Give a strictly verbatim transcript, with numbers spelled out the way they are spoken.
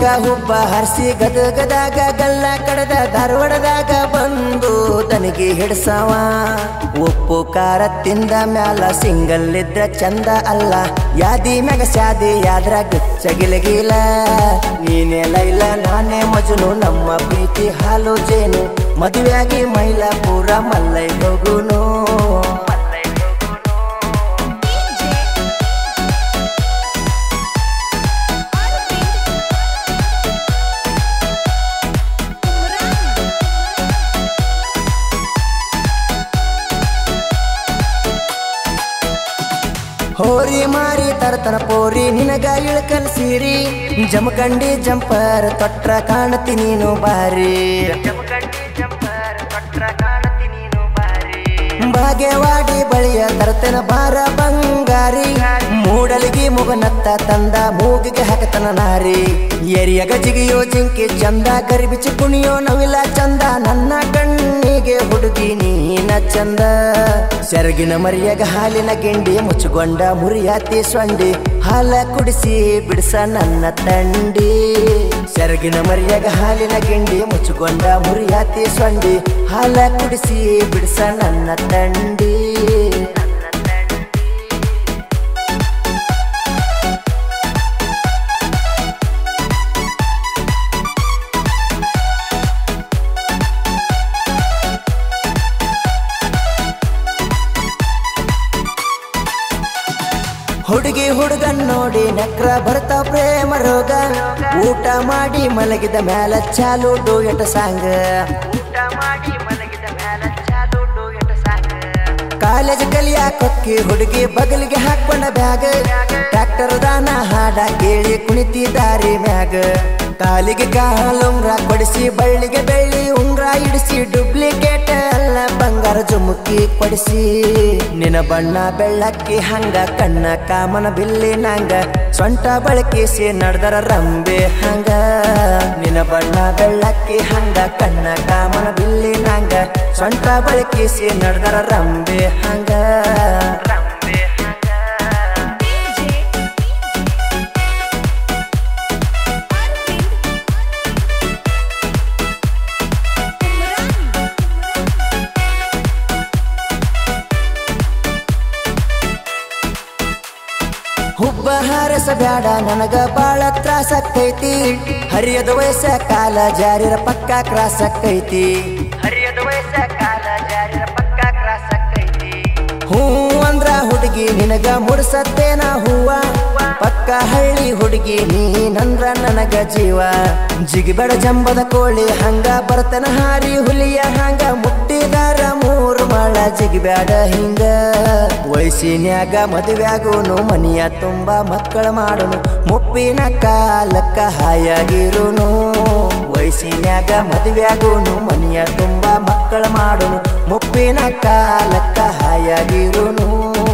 ಹುಬ್ಬ ಹರ್ಸಿ ಗದಗದಾಗ ಗಲ್ಲ ಕಡದ ಧಾರವಾಡದಾಗ ಬಂದು ತನಗೆ ಹಿಡ್ಸವ ಉಪ್ಪು ಖಾರ ತಿಂದ ಮ್ಯಾಲ ಸಿಂಗಲ್ ಇದ್ರ ಚಂದ ಅಲ್ಲ ಯಾದಿ ಮ್ಯಾಗ ಶಾದಿ ಯಾದ್ರ ಗುಚ್ಚಗಿಲಗಿಲ ನೀನೇ ಲೈಲ ನಾನೇ ಮಜನು ನಮ್ಮ ಪ್ರೀತಿ ಹಾಲು ಜೇನು ಮದುವೆಯಾಗಿ ಮೈಲಾಪುರ ಮಲ್ಲೈ ಹೋಗುನು ಹೋರಿ ಮಾರಿ ತರತನ ಪೋರಿ ನಿನಗ ಇಳಕಲ್ ಸೀರಿ ಜಮಖಂಡಿ ಜಂಪರ್ ತೊಟ್ರ ಕಾಣತಿ ನೀನು ಬಾರಿ ಬಾಗೇವಾಡಿ ಬಳಿಯ ತರತನ ಬಾರ ಬಂಗಾರಿ ಮೂಡಲಿಗೆ ಮುಗನತ್ತ ತಂದ ಮೂಗಿಗೆ ಹಾಕತನ ನಾರಿ ಎರಿಯಗ ಜಿಗಿಯೋ ಜಿಂಕಿ ಚಂದ ಕರಿಬಿಚ್ಚಿ ಕುಣಿಯೋ ನವಿಲ ಚಂದ ನನ್ನ ಕಣ್ಣಿಗೆ ಹುಡುಗಿ ನೀನ ಚಂದ ಸೆರಗಿನ ಮರಿಯಗ ಹಾಲಿನ ಗಿಂಡಿ ಮುಚ್ಚುಗೊಂಡ ಮುರಿಯಾತಿ ಸೊಂಡಿ ಹಾಲ ಕುಡಿಸಿ ಬಿಡಿಸ ನನ್ನ ತಂಡಿ ಸೆರಗಿನ ಮರಿಯಗ ಹಾಲಿನ ಗಿಂಡಿ ಮುಚ್ಚುಗೊಂಡ ಮುರಿಯಾತಿ ಸೊಂಡಿ ಹಾಲ ಕುಡಿಸಿ ಬಿಡಿಸ ನನ್ನ ತಂಡಿ ಹುಡುಗಿ ಹುಡುಗನ್ ನೋಡಿ ನಕ್ರ ಬರ್ತ ಪ್ರೇಮ ರೋಗ ಊಟ ಮಾಡಿ ಮಲಗಿದ ಮ್ಯಾಲ ಚಾಲು ಡೂಯಟ ಸಾಂಗ್ ಕಾಲೇಜ್ ಕಲಿಯಾ ಕೊಕ್ಕಿ ಹುಡುಗಿ ಬಗಲಿಗೆ ಹಾಕೊಂಡ ಬ್ಯಾಗ್ ಟ್ರ್ಯಾಕ್ಟರ್ ದಾನ ಹಾಡ ಕೇಳಿ ಕುಣಿತಿ ದಾರಿ ಮ್ಯಾಗ ಕಾಲಿಗೆ ಕಾಲುಂಗ್ರ ಕೊಡಿಸಿ ಬಳ್ಳಿಗೆ ಬೆಳ್ಳಿ ಉಂಗ್ರ ಇಡಿಸಿ ಡುಪ್ಲಿಕೇಟ್ ಅಲ್ಲ ಬಂಗಾರ ಜುಮುಕಿ ಕೊಡಿಸಿ ನಿನ ಬಣ್ಣ ಬೆಳ್ಳಕ್ಕಿ ಹಂಗ ಕಣ್ಣ ಕಾಮನ ಬಿಲ್ಲಿ ನಂಗ ಸೊಂಟ ಬಳಕಿಸಿ ನಡ್ದರ ರಂಬೆ ಹಂಗ ನಿನ ಬಣ್ಣ ಬೆಳ್ಳಕ್ಕಿ ಹಂಗ ಕಣ್ಣ ಕಾಮನ ಬಿಲ್ಲಿ ನಂಗ ಸೊಂಟ ಬಳಕಿಸಿ ನಡ್ದರ ರಂಬೆ ಹಂಗ ಹುಬ್ಬ ಹಾರಸ ಬ್ಯಾಡ ನನಗ ಬಾಳ ತ್ರಾಸ ಆಕೈತಿ ಹರಿಯದ ವಯಸ್ಸ ಕಾಲ ಜಾರಿರ ಪಕ್ಕ ಕ್ರಾಸ್ ಆಕೈತಿ ಹರಿಯದ ವಯಸ್ಸ ಕಾಲ ಜಾರಿರ ಪಕ್ಕ ಕ್ರಾಸ್ ಆಕೈತಿ ಹೂ ಅಂದ್ರ ಹುಡುಗಿ ನಿನಗ ಮುಡ್ಸತ್ತೇನ ಹೂವ ಪಕ್ಕ ಹಳ್ಳಿ ಹುಡುಗಿ ನೀನಂದ್ರ ನನಗ ಜೀವ ಜಿಗಿಬೇಡ ಜಂಬದ ಕೋಳಿ ಹಂಗ ಬರ್ತನ ಹಾರಿ ಹುಲಿಯ ಹಂಗ ಮುಟ್ಟಿದಾರ ಮೂರು ಮಾಳ ಜಿಗಿಬೇಡ ಹಿಂಗ ವಯಸ್ಸಿನ್ಯಾಗ ಮದುವೆಯಾಗುನು ಮನಿಯ ತುಂಬ ಮಕ್ಕಳ ಮಾಡುನು ಮುಪ್ಪಿನ ಕಾಲಕ್ಕ ಹಾಯಾಗಿರುನು ವಯಸ್ಸಿನ್ಯಾಗ ಮದುವೆಯಾಗುನು ಮನಿಯ ತುಂಬ ಮಕ್ಕಳ ಮಾಡುನು ಮುಪ್ಪಿನ ಕಾಲಕ್ಕ ಹಾಯಾಗಿರುನು